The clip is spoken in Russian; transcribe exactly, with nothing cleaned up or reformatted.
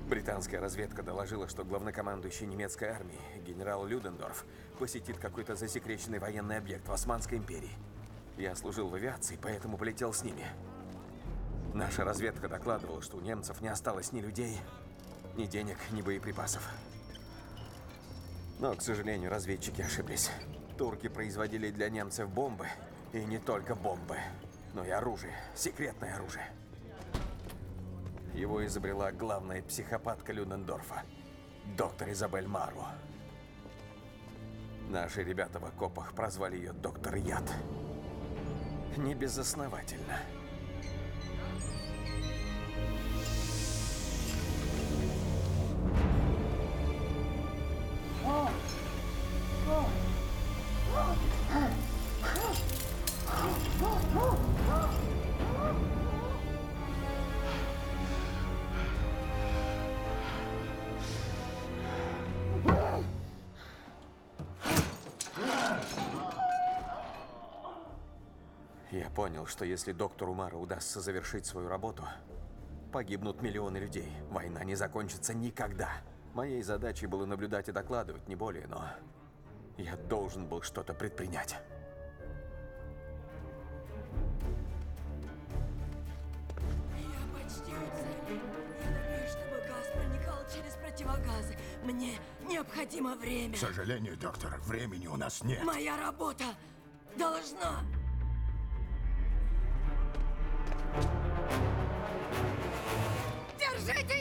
Британская разведка доложила, что главнокомандующий немецкой армии, генерал Людендорф, посетит какой-то засекреченный военный объект в Османской империи. Я служил в авиации, поэтому полетел с ними. Наша разведка докладывала, что у немцев не осталось ни людей, ни денег, ни боеприпасов. Но, к сожалению, разведчики ошиблись. Турки производили для немцев бомбы, и не только бомбы, но и оружие, секретное оружие. Его изобрела главная психопатка Людендорфа, доктор Изабель Мару. Наши ребята в окопах прозвали ее доктор Яд. Не безосновательно. Я понял, что если доктору Мару удастся завершить свою работу, погибнут миллионы людей. Война не закончится никогда. Моей задачей было наблюдать и докладывать, не более, но я должен был что-то предпринять. Я почти у цели. Я надеюсь, чтобы газ проникал через противогазы. Мне необходимо время. К сожалению, доктор, времени у нас нет. Моя работа должна... Держитесь!